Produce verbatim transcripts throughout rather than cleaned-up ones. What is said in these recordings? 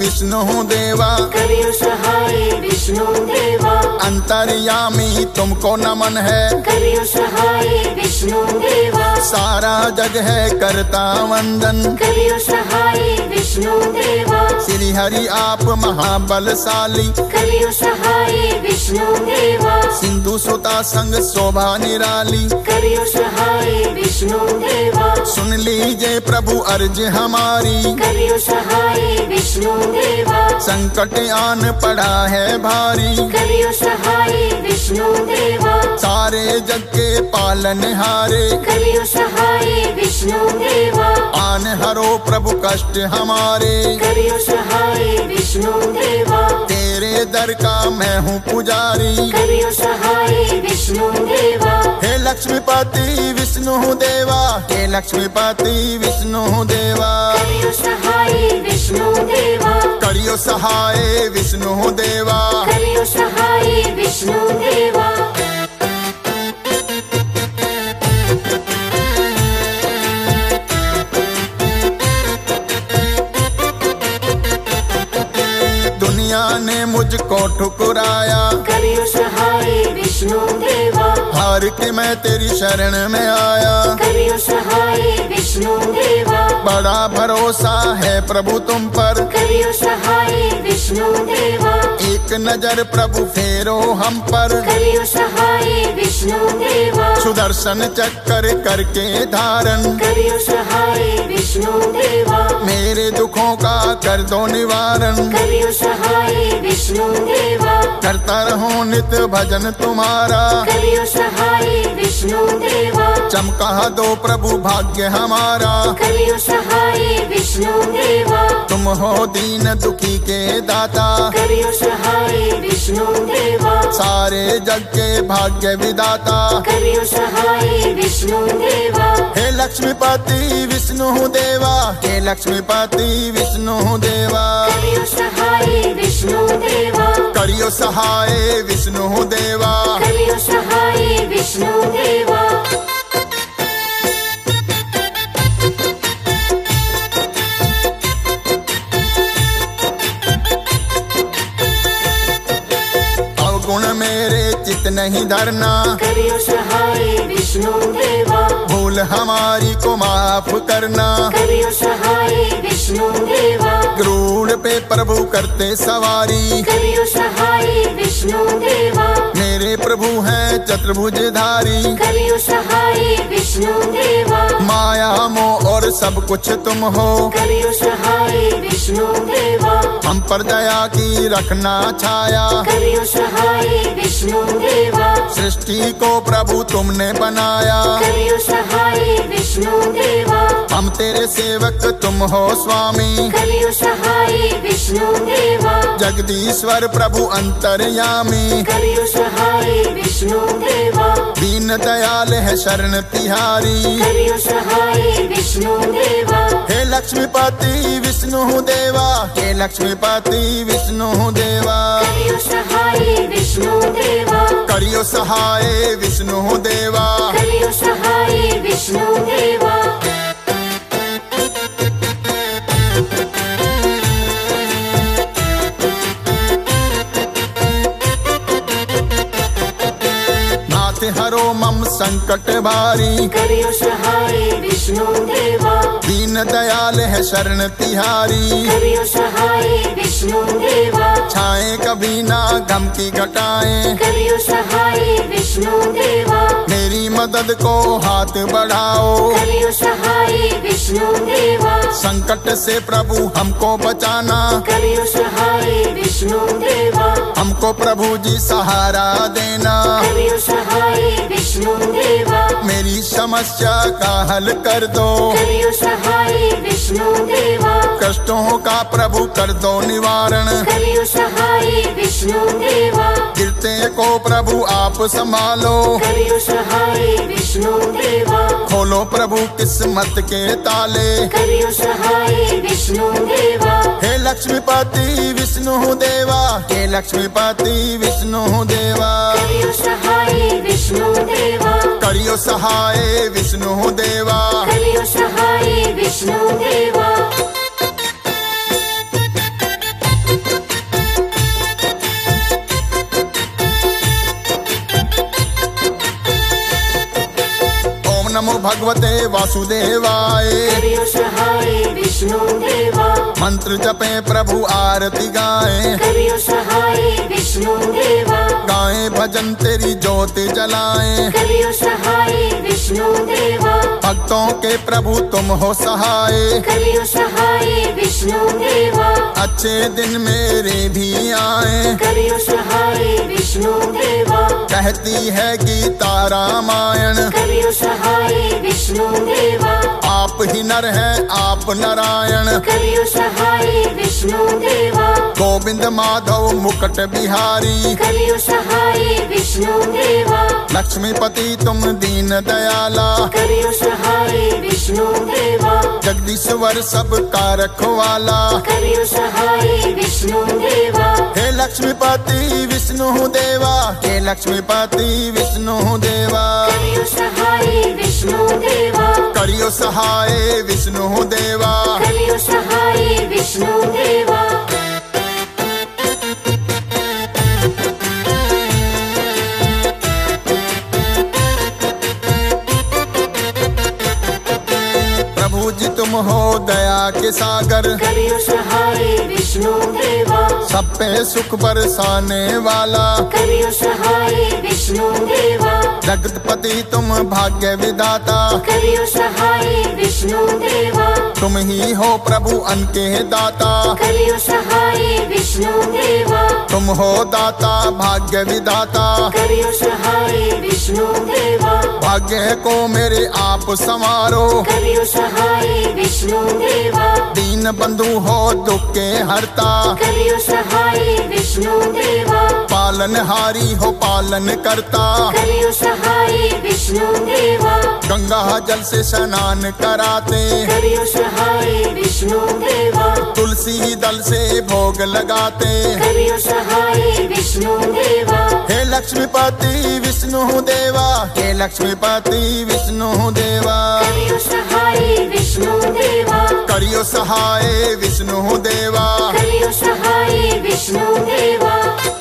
विष्णु देवा, करियो सहाय विष्णु देवा। अंतर्यामी तुमको नमन है, करियो सहाय विष्णु देवा। सारा जग है करता वंदन, करियो सहाय विष्णु देवा। श्री हरि आप महाबलशाली, करियो सहाय विष्णु देवा। सिंधु सुता संग शोभा निराली, करियो सहाय विष्णु देवा। सुन लीजिए प्रभु अर्ज हमारी, करियो सहाय विष्णु देवा। संकट आन पड़ा है भारी, करियो सहाय विष्णु देवा। सारे जग के पालन हारे, करियो सहाय विष्णु देवा। आन हरो प्रभु कष्ट हमारे, करियो सहाय विष्णु देवा। तेरे दर का मैं हूँ पुजारी, करियो सहाय विष्णु देवा। हे लक्ष्मीपति विष्णु देवा, हे लक्ष्मीपति विष्णु देवा, करियो सहाय विष्णु देवा। करियो सहाय विष्णु देवा। करियो सहाय विष्णु देवा। दुनिया ने मुझको ठुकराया, करियो सहाय विष्णु देवा। हार के मैं तेरी शरण में आया, करियो सहाय विष्णु देवा। बड़ा भरोसा है प्रभु तुम पर, करियो सहाय विष्णु देवा। एक नजर प्रभु फेरो हम पर, करियो सहाय विष्णु देवा। सुदर्शन चक्कर करके धारण, करियो सहाय विष्णु देवा। मेरे दुखों का कर दो निवारण, करियो सहाय विष्णु देवा। करता रहूं नित भजन तुम्हारा, करियो सहाय विष्णु देवा। चमका दो प्रभु भाग्य हमारा, करियो सहाय विष्णु देवा। तुम हो दीन दुखी के दाता, करियो सहाय विष्णु देवा। सारे जग के भाग्य विदाता, करियो सहाय विष्णु देवा। हे लक्ष्मीपति विष्णु देवा, हे लक्ष्मीपति विष्णु देवा, करियो सहाय विष्णु देवा। करियो सहाय विष्णु देवा। करियो सहाय विष्णु देवा। अवगुण मेरे चित नहीं धरना, करियो सहाय विष्णु देवा। भूल हमारी को माफ करना, करियो सहाय विष्णु देवा। क्रूर पे प्रभु करते सवारी, करियो सहाय विष्णु देवा। मेरे प्रभु हैं चतुर्भुजधारी, करियो सहाय विष्णु देवा। माया मोह और सब कुछ तुम हो, करियो सहाय विष्णु देवा। हम पर दया की रखना छाया, करियो सहाय विष्णु देवा। सृष्टि को प्रभु तुमने बनाया, करियो सहाय विष्णु देवा। हम तेरे सेवक तुम हो स्वामी, करियो सहाय विष्णु देवा। जगदीश्वर प्रभु अंतर्यामी, करियो सहाय विष्णु देवा। दीन दयाल है शरण तिहारी, करियो सहाय विष्णु देवा। हे लक्ष्मीपति विष्णु देवा, हे लक्ष्मीपति विष्णु देवा, करियो सहाय विष्णु देवा। करियो सहाय विष्णु देवा। करियो सहाय विष्णु देवा। नाथ हरो मम संकट भारी, करियो सहाय विष्णु देवा। दीन दयाल है शरण तिहारी, करियो सहाय विष्णु देवा। छाए कभी ना गम की घटाएं, करियो सहाय विष्णु देवा। मेरी मदद को हाथ बढ़ाओ, करियो सहाय विष्णु देवा। संकट से प्रभु हमको बचाना, करियो सहाय विष्णु देवा। हमको प्रभु जी सहारा देना, करियो सहाय विष्णु देवा। मेरी समस्या का हल कर दो, करियो सहाय विष्णु देवा। कष्टों का प्रभु कर दो निवारण, करियो सहाय विष्णु देवा। गिरते को प्रभु आप संभालो, करियो सहाय विष्णु देवा। खोलो प्रभु किस्मत के ताले, करियो सहाय विष्णु देवा। हे लक्ष्मीपति विष्णु देवा, हे लक्ष्मीपति विष्णु देवा, करियो सहाय विष्णु देवा। करियो सहाय विष्णु देवा। करियो सहाय विष्णु देवा। भगवते वासुदेवाय। करियो सहाय विष्णु देवा, मंत्र जपे प्रभु आरती गाए, करियो सहाय विष्णु देवा, गाए भजन तेरी ज्योति जलाए। करियो सहाय विष्णु देवा, भक्तों के प्रभु तुम हो सहाय, करियो सहाय विष्णु देवा, अच्छे दिन मेरे भी आए। करियो सहाय विष्णु देवा, कहती है गीता रामायण, करियो सहाय विष्णु देवा, आप ही नर हैं आप नारायण। करियो सहाय विष्णु देवा, गोविंद माधव मुकुट बिहारी, करियो सहाय विष्णु देवा, लक्ष्मीपति तुम दीन दयाला। करियो सहाय विष्णु देवा, जगदीश्वर सब का रखवाला। करियो सहाय विष्णु देवा, हे लक्ष्मीपति विष्णु देवा, हे लक्ष्मीपति विष्णु देवा। करियो सहाय विष्णु देवा, करियो सहाय विष्णु देवा। करियो सहाय विष्णु देवा। प्रभु जी तुम हो दया के सागर, करियो सहाय विष्णु देवा, सब पे सुख बरसाने वाला। करियो सहाय विष्णु देवा, जगतपति तुम भाग्य विदाता। करियो सहाय विष्णु देवा, तुम ही हो प्रभु अन्न के दाता। करियो सहाय विष्णु देवा, तुम हो दाता भाग्य विदाता। करियो सहाय विष्णु देवा, भाग्य को मेरे आप संवारो। करियो सहाय विष्णु देवा, दीन बंधु हो दुख के हरता। करियो सहाय विष्णु देवा, पालनहारी हो पालन करता। करियो सहाय विष्णु देवा, गंगा जल से स्नान कराते। करियो सहाय विष्णु देवा, तुलसी दल से भोग लगाते। करियो सहाय विष्णु देवा, हे लक्ष्मीपति विष्णु देवा, हे लक्ष्मीपति विष्णु देवा। करियो सहाय विष्णु देवा, करियो सहाय विष्णु देवा। करियो सहाय विष्णु देवा।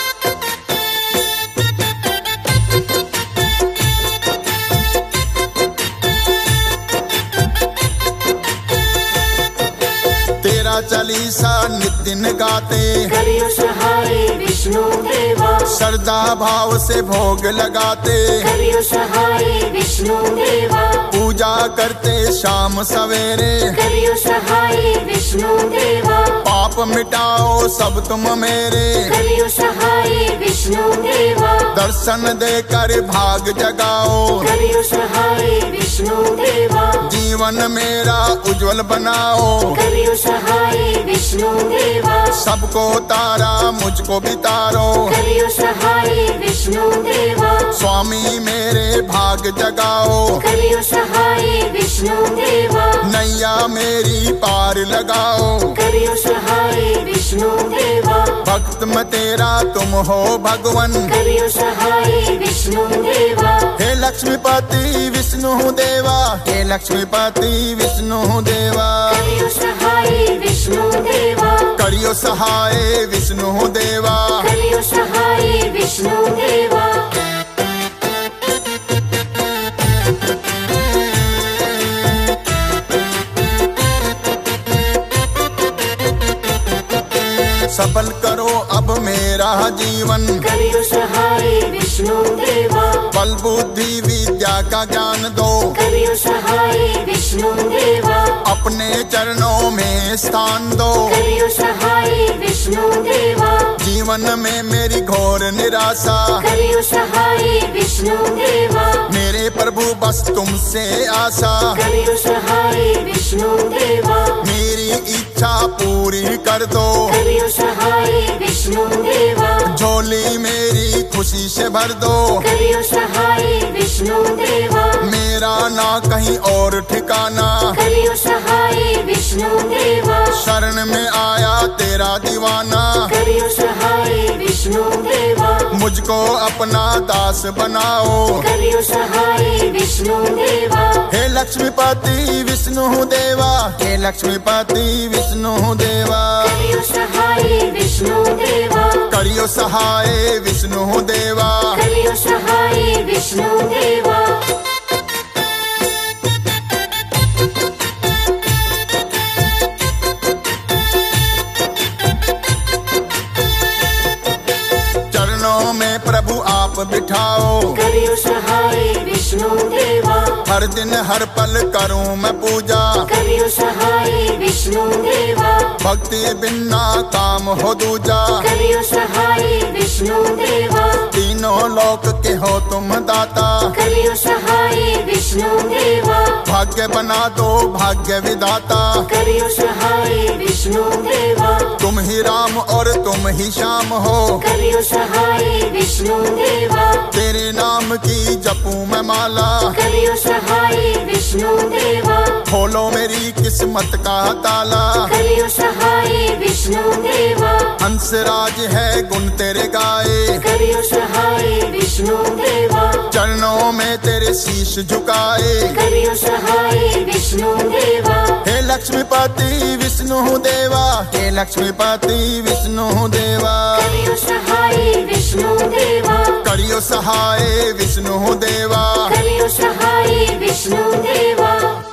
तेरा चालीसा नितिन गाते। करियो सहाय विष्णु देवा, श्रद्धा भाव से भोग लगाते। करियो सहाय विष्णु देवा, पूजा करते शाम सवेरे। करियो सहाय विष्णु देवा, पाप मिटाओ सब तुम मेरे। करियो सहाय विष्णु देवा, दर्शन देकर भाग जगाओ। करियो सहाय विष्णु देवा, जीवन मेरा उज्जवल बनाओ। करियो सहाय विष्णु देवा, सबको तारा मुझको भी तारो। करियो सहाय विष्णु देवा, स्वामी मेरे भाग जगाओ। करियो सहाय विष्णु देवा, नैया मेरी पार लगाओ। करियो सहाय विष्णु देवा, भक्त में तेरा तुम हो भगवन। करियो सहाय विष्णु देवा, हे लक्ष्मीपति विष्णु देवा, हे लक्ष्मीपति विष्णु देवा। करियो सहाय विष्णु देवा, करियो सहाय विष्णु देवा। करियो सहाय विष्णु देवा। सफल करो अब मेरा जीवन। करियो सहाय विष्णु देवा, बल बुद्धि विद्या का ज्ञान दो। करियो सहाय विष्णु देवा, अपने चरणों में स्थान दो। करियो सहाय विष्णु देवा, जीवन में मेरी घोर निराशा। करियो सहाय विष्णु देवा, मेरे प्रभु बस तुमसे आशा। करियो सहाय विष्णु देवा, मेरी इच्छा पूरी कर दो। करियो सहाय विष्णु देवा, झोली मेरी खुशी से भर दो। करियो सहाय विष्णु देवा, मेरा ना कहीं और ठिकाना। करियो सहाय विष्णु देवा, शरण में आया तेरा दीवाना। करियो सहाय विष्णु देवा, मुझको अपना दास बनाओ। करियो सहाय विष्णु देवा, हे लक्ष्मीपति विष्णु देवा, हे लक्ष्मीपति विष्णु देवा। करियो सहाय विष्णु देवा, करियो सहाय विष्णु देवा। करियो सहाय विष्णु देवा। में प्रभु आप बिठाओ। करियो सहाय विष्णु देवा, हर दिन हर पल करूं मैं पूजा। करियो सहाय विष्णु देवा, भक्ति बिना काम हो दूजा। करियो सहाय विष्णु देवा, तीनों लोक के हो तुम दाता। करियो सहाय विष्णु देवा, भाग्य बना दो भाग्य विदाता। करियो सहाय विष्णु देवा, तुम ही राम और तुम ही श्याम हो। करियो सहाय विष्णु देवा, तेरे नाम की जपूं मैं माला। करियो सहाय विष्णु देवा, खोलो मेरी किस्मत का ताला। करियो सहाय विष्णु देवा, हंसराज है गुण तेरे गाए। करियो सहाय विष्णु देवा, चरणों में तेरे शीश झुकाए। करियो सहाय विष्णु देवा, हे लक्ष्मीपति विष्णु देवा। हे लक्ष्मीपति विष्णु देवा। करियो सहाय विष्णु देवा, करियो सहाय विष्णु देवा। करियो सहाय विष्णु देवा।